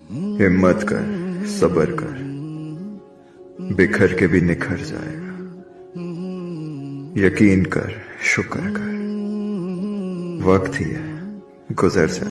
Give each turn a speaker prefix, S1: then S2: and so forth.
S1: हिम्मत कर, सब्र कर, बिखर के भी निखर जाएगा। यकीन कर, शुक्र कर, वक्त ही है, गुजर जाए।